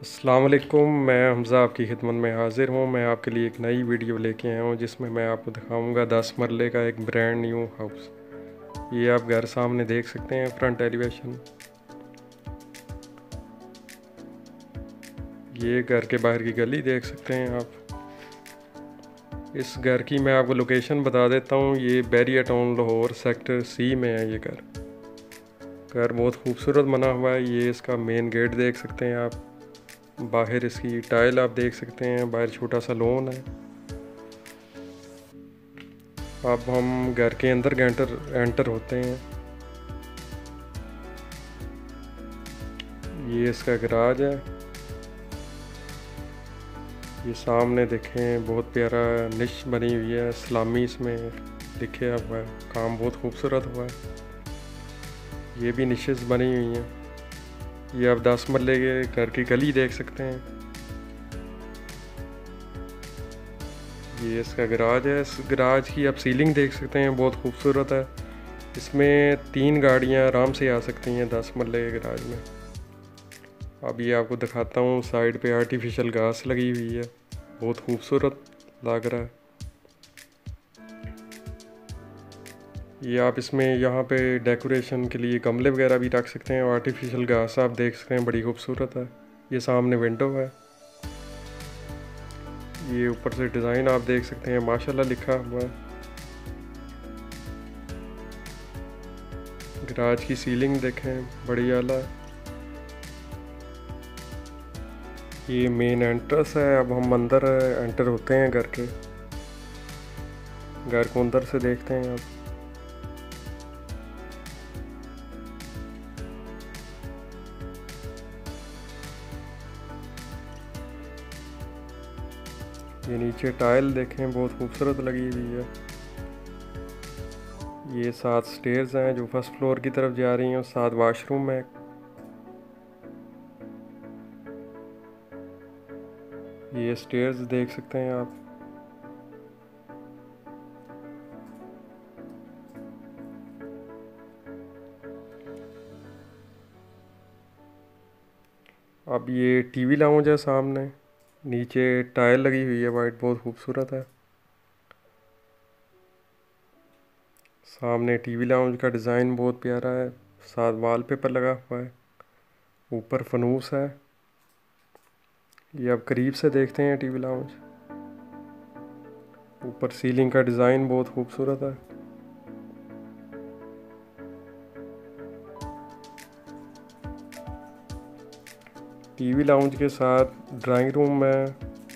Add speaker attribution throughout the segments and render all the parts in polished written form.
Speaker 1: अस्सलाम वालेकुम। मैं हमज़ा आपकी खिदमत में हाज़िर हूँ। मैं आपके लिए एक नई वीडियो लेके आया हूँ जिसमें मैं आपको दिखाऊंगा 10 मरले का एक ब्रांड न्यू हाउस। ये आप घर सामने देख सकते हैं, फ्रंट एलिवेशन। ये घर के बाहर की गली देख सकते हैं आप। इस घर की मैं आपको लोकेशन बता देता हूँ। ये Bahria Town Lahore sector C में है। ये घर बहुत खूबसूरत बना हुआ है। ये इसका मेन गेट देख सकते हैं आप। बाहर इसकी टाइल आप देख सकते हैं। बाहर छोटा सा लॉन है। अब हम घर के अंदर एंटर होते हैं। ये इसका गराज है। ये सामने देखें, बहुत प्यारा निश बनी हुई है। इस्लामी इसमें लिखे हुआ है। काम बहुत खूबसूरत हुआ है। ये भी निशेस बनी हुई हैं। ये आप 10 मरले के घर की गली देख सकते हैं। ये इसका गराज है। इस गराज की आप सीलिंग देख सकते हैं, बहुत खूबसूरत है। इसमें 3 गाड़ियां आराम से आ सकती हैं 10 मरले के गराज में। अब ये आपको दिखाता हूँ। साइड पे आर्टिफिशियल घास लगी हुई है, बहुत खूबसूरत लग रहा है। ये आप इसमें यहाँ पे डेकोरेशन के लिए गमले वगैरह भी रख सकते हैं। आर्टिफिशियल घास आप देख सकते हैं, बड़ी खूबसूरत है। ये सामने विंडो है। ये ऊपर से डिज़ाइन आप देख सकते हैं, माशाल्लाह लिखा हुआ है। गराज की सीलिंग देखें, बड़ी आला है। ये मेन एंट्रेंस है। अब हम अंदर एंटर होते हैं घर के। घर को अंदर से देखते हैं अब। ये नीचे टाइल देखें, बहुत खूबसूरत लगी हुई है। ये 7 स्टेयर्स हैं जो फर्स्ट फ्लोर की तरफ जा रही हैं, और 7 वाशरूम है। ये स्टेयर्स देख सकते हैं आप। अब ये टीवी लाउंज है सामने। नीचे टाइल लगी हुई है वाइट, बहुत खूबसूरत है। सामने टीवी लाउंज का डिज़ाइन बहुत प्यारा है। साथ वॉलपेपर लगा हुआ है। ऊपर फनूस है। ये अब करीब से देखते हैं टीवी लाउंज। ऊपर सीलिंग का डिज़ाइन बहुत खूबसूरत है। टीवी लाउंज के साथ ड्राइंग रूम है।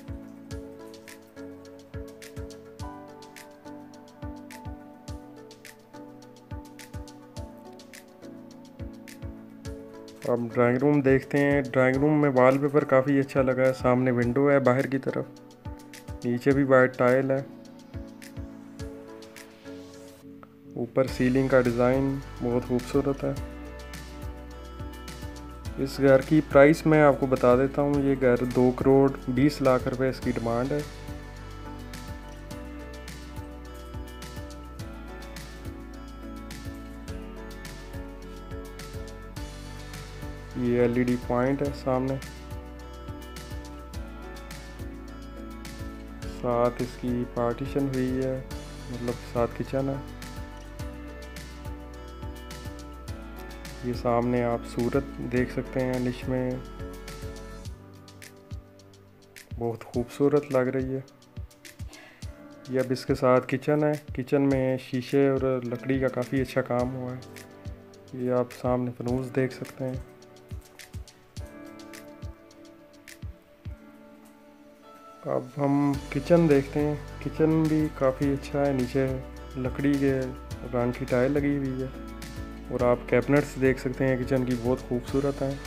Speaker 1: अब ड्राइंग रूम देखते हैं। ड्राइंग रूम में वॉलपेपर काफ़ी अच्छा लगा है। सामने विंडो है बाहर की तरफ। नीचे भी वाइट टाइल है। ऊपर सीलिंग का डिज़ाइन बहुत खूबसूरत है। इस घर की प्राइस मैं आपको बता देता हूँ। ये घर 2 करोड़ 20 लाख रुपए इसकी डिमांड है। ये एलईडी पॉइंट है सामने। साथ इसकी पार्टीशन हुई है, मतलब साथ किचन है। ये सामने आप सूरत देख सकते हैं निश में, बहुत खूबसूरत लग रही है। ये अब इसके साथ किचन है। किचन में शीशे और लकड़ी का काफ़ी अच्छा काम हुआ है। ये आप सामने फनूस देख सकते हैं। अब हम किचन देखते हैं। किचन भी काफ़ी अच्छा है। नीचे लकड़ी के रंग की टाइल लगी हुई है, और आप कैबिनेट्स देख सकते हैं किचन की, बहुत खूबसूरत हैं।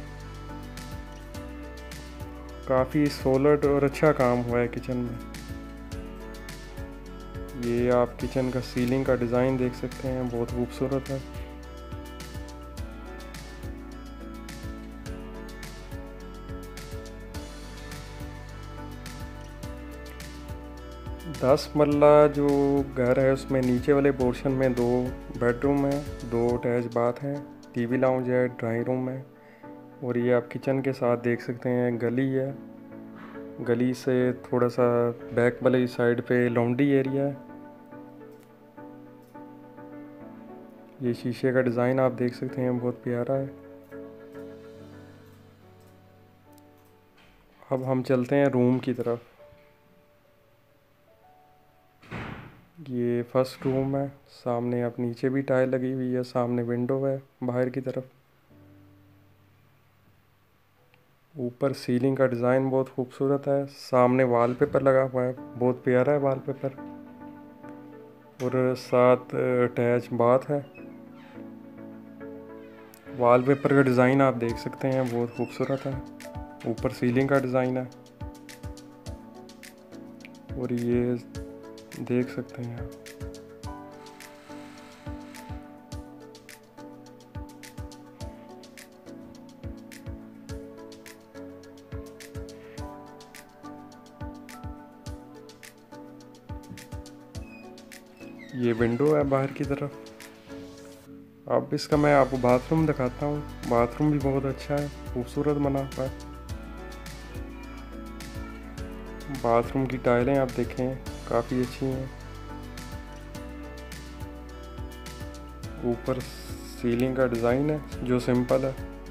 Speaker 1: काफ़ी सॉलिड और अच्छा काम हुआ है किचन में। ये आप किचन का सीलिंग का डिज़ाइन देख सकते हैं, बहुत खूबसूरत है। दस मरला जो घर है उसमें नीचे वाले पोर्शन में 2 बेडरूम है, 2 अटैच बाथ हैं, टीवी लाउंज है, ड्राइंग रूम है। और ये आप किचन के साथ देख सकते हैं गली है, गली से थोड़ा सा बैक वाली साइड पे लॉन्ड्री एरिया है। ये शीशे का डिज़ाइन आप देख सकते हैं, बहुत प्यारा है। अब हम चलते हैं रूम की तरफ। ये फर्स्ट रूम है, सामने आप नीचे भी टाइल लगी हुई है, सामने विंडो है बाहर की तरफ। ऊपर सीलिंग का डिज़ाइन बहुत खूबसूरत है, सामने वॉलपेपर लगा हुआ है, बहुत प्यारा है वॉलपेपर। और साथ अटैच बाथ है। वॉलपेपर का डिज़ाइन आप देख सकते हैं, बहुत खूबसूरत है। ऊपर सीलिंग का डिज़ाइन है और ये देख सकते हैं आप। ये विंडो है बाहर की तरफ। अब इसका मैं आपको बाथरूम दिखाता हूँ। बाथरूम भी बहुत अच्छा है, खूबसूरत बना हुआ है। बाथरूम की टाइलें आप देखें, काफ़ी अच्छी हैं। ऊपर सीलिंग का डिज़ाइन है जो सिंपल है।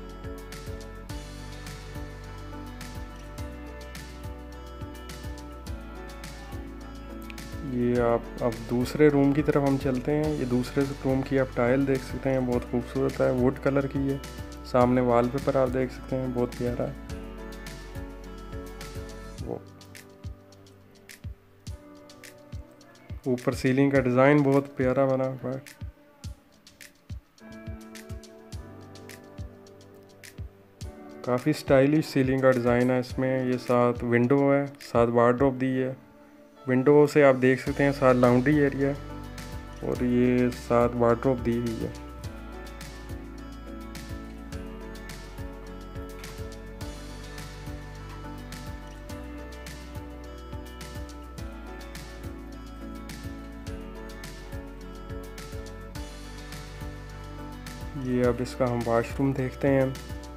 Speaker 1: ये आप अब दूसरे रूम की तरफ हम चलते हैं। ये दूसरे रूम की आप टाइल देख सकते हैं, बहुत खूबसूरत है, वुड कलर की है। सामने वॉलपेपर आप देख सकते हैं, बहुत प्यारा है वो। ऊपर सीलिंग का डिज़ाइन बहुत प्यारा बना हुआ है। काफ़ी स्टाइलिश सीलिंग का डिज़ाइन है इसमें। ये साथ विंडो है, साथ वार्डरोब दी है। विंडो से आप देख सकते हैं साथ लॉन्ड्री एरिया है और ये साथ वार्डरोब दी हुई है। ये अब इसका हम वॉशरूम देखते हैं।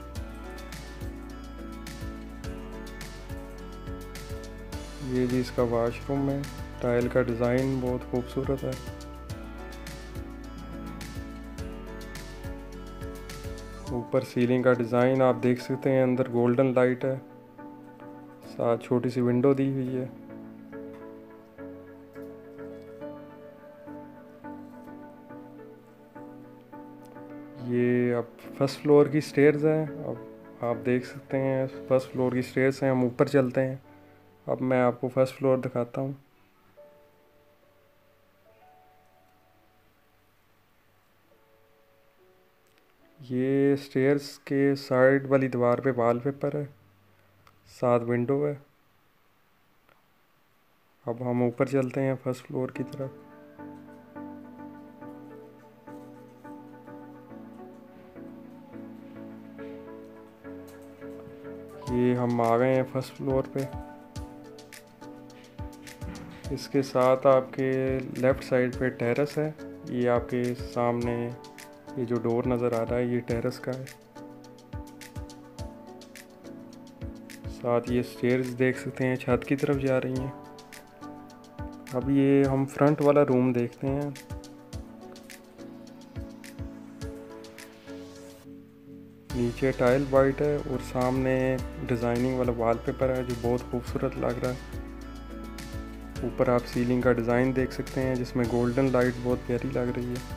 Speaker 1: ये भी इसका वॉशरूम है। टाइल का डिज़ाइन बहुत खूबसूरत है। ऊपर सीलिंग का डिज़ाइन आप देख सकते हैं, अंदर गोल्डन लाइट है, साथ छोटी सी विंडो दी हुई है। ये अब फर्स्ट फ्लोर की स्टेयर्स हैं। अब आप देख सकते हैं फर्स्ट फ्लोर की स्टेयर्स हैं। हम ऊपर चलते हैं। अब मैं आपको फर्स्ट फ्लोर दिखाता हूँ। ये स्टेयर्स के साइड वाली दीवार पे वॉलपेपर है, साथ विंडो है। अब हम ऊपर चलते हैं फर्स्ट फ्लोर की तरफ। ये हम आ गए हैं फर्स्ट फ्लोर पे। इसके साथ आपके लेफ़्ट साइड पे टेरेस है। ये आपके सामने ये जो डोर नज़र आ रहा है, ये टेरेस का है। साथ ये स्टेयर्स देख सकते हैं, छत की तरफ जा रही हैं। अब ये हम फ्रंट वाला रूम देखते हैं। नीचे टाइल वाइट है और सामने डिज़ाइनिंग वाला वॉलपेपर है जो बहुत खूबसूरत लग रहा है। ऊपर आप सीलिंग का डिज़ाइन देख सकते हैं जिसमें गोल्डन लाइट बहुत प्यारी लग रही है।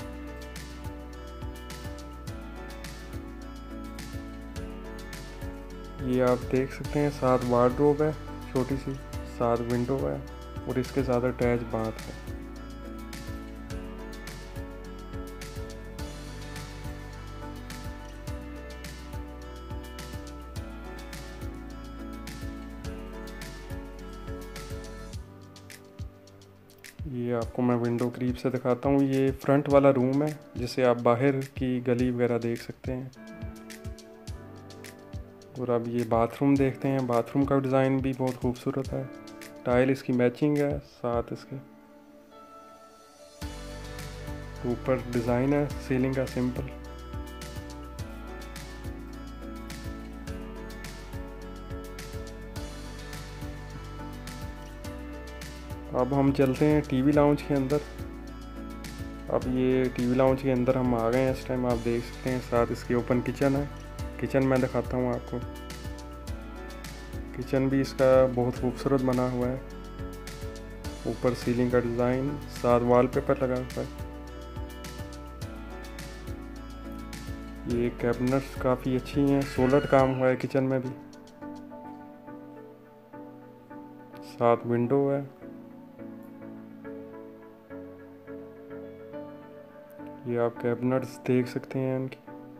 Speaker 1: ये आप देख सकते हैं साथ वार्डरोब है छोटी सी, साथ विंडो है और इसके साथ अटैच बाथ है। ये आपको मैं विंडो करीब से दिखाता हूँ। ये फ्रंट वाला रूम है जिसे आप बाहर की गली वगैरह देख सकते हैं। और अब ये बाथरूम देखते हैं। बाथरूम का डिज़ाइन भी बहुत खूबसूरत है, टाइल इसकी मैचिंग है, साथ इसके ऊपर डिज़ाइन है सीलिंग का सिंपल। अब हम चलते हैं टीवी लाउंज के अंदर। अब ये टीवी लाउंज के अंदर हम आ गए हैं इस टाइम, आप देख सकते हैं। साथ इसकी ओपन किचन है। किचन मैं दिखाता हूँ आपको। किचन भी इसका बहुत खूबसूरत बना हुआ है। ऊपर सीलिंग का डिज़ाइन, साथ वॉलपेपर लगा हुआ है। ये कैबिनेट्स काफ़ी अच्छी हैं, सोलर काम हुआ है किचन में भी। साथ विंडो है। ये आप कैबिनेट्स देख सकते हैं इनकी।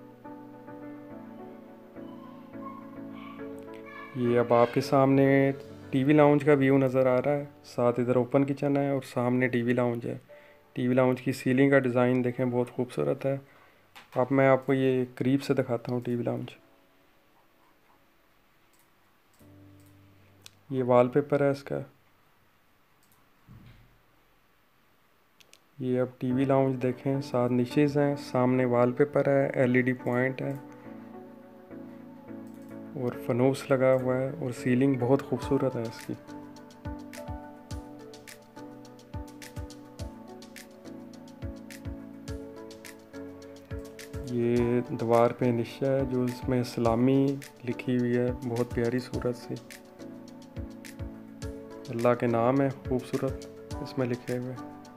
Speaker 1: ये अब आपके सामने टीवी लाउंज का व्यू नज़र आ रहा है। साथ इधर ओपन किचन है और सामने टीवी लाउंज है। टीवी लाउंज की सीलिंग का डिज़ाइन देखें, बहुत खूबसूरत है। अब मैं आपको ये करीब से दिखाता हूँ टीवी लाउंज। ये वॉलपेपर है इसका। ये अब टीवी लाउंज देखें, साथ निशेज़ हैं, सामने वॉलपेपर है, एलईडी पॉइंट है और फनूस लगा हुआ है और सीलिंग बहुत खूबसूरत है इसकी। ये दीवार पे निशा है जो इसमें इस्लामी लिखी हुई है, बहुत प्यारी सूरत सी। अल्लाह के नाम है खूबसूरत इसमें लिखे हुए।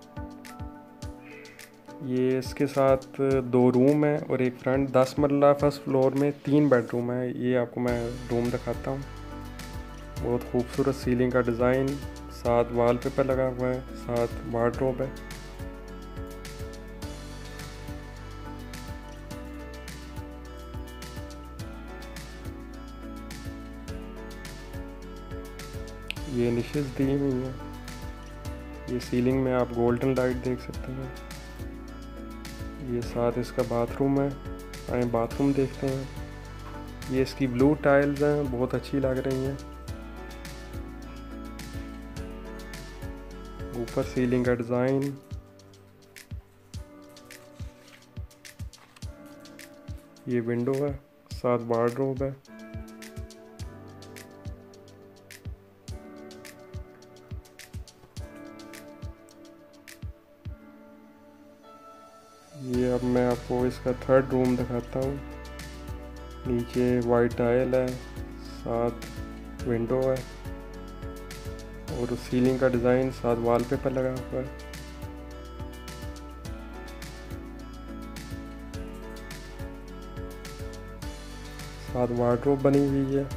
Speaker 1: ये इसके साथ 2 रूम है और एक फ्रंट। 10 मरला फर्स्ट फ्लोर में 3 बेडरूम है। ये आपको मैं रूम दिखाता हूँ। बहुत खूबसूरत सीलिंग का डिज़ाइन, साथ वॉलपेपर लगा हुआ है, साथ वार्डरोब है। ये निशेज़ दी हुई है। ये सीलिंग में आप गोल्डन लाइट देख सकते हैं। ये साथ इसका बाथरूम है। आए बाथरूम देखते हैं। ये इसकी ब्लू टाइल्स हैं, बहुत अच्छी लग रही हैं। ऊपर सीलिंग का डिज़ाइन। ये विंडो है, साथ वार्डरोब है। ये अब मैं आपको इसका 3rd रूम दिखाता हूँ। नीचे वाइट टाइल है, साथ विंडो है और सीलिंग का डिज़ाइन, साथ वॉलपेपर लगा हुआ है। साथ वार्डरोब बनी हुई है।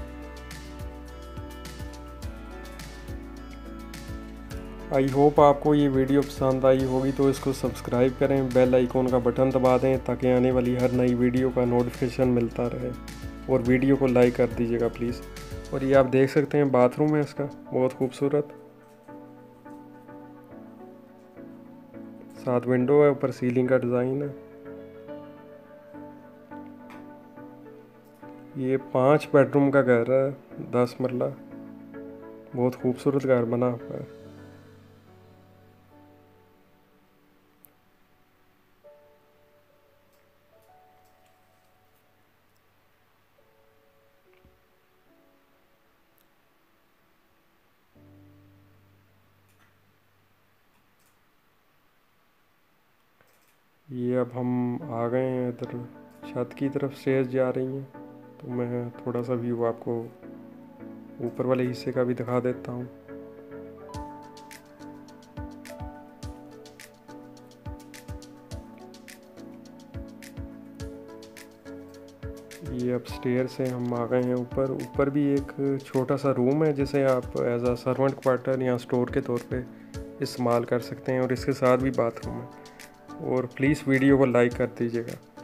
Speaker 1: आई होप आपको ये वीडियो पसंद आई होगी, तो इसको सब्सक्राइब करें, बेल आइकॉन का बटन दबा दें ताकि आने वाली हर नई वीडियो का नोटिफिकेशन मिलता रहे। और वीडियो को लाइक कर दीजिएगा प्लीज़। और ये आप देख सकते हैं बाथरूम है इसका, बहुत खूबसूरत। साथ विंडो है, ऊपर सीलिंग का डिज़ाइन है। ये 5 बेडरूम का घर है, 10 मरला। बहुत खूबसूरत घर बना हुआ है। ये अब हम आ गए हैं इधर छत की तरफ, स्टेयर्स जा रही हैं, तो मैं थोड़ा सा व्यू आपको ऊपर वाले हिस्से का भी दिखा देता हूँ। ये अब स्टेयर से हम आ गए हैं ऊपर। ऊपर भी एक छोटा सा रूम है जिसे आप एज अ सर्वेंट क्वार्टर या स्टोर के तौर पे इस्तेमाल कर सकते हैं और इसके साथ भी बाथरूम है। और प्लीज़ वीडियो को लाइक कर दीजिएगा।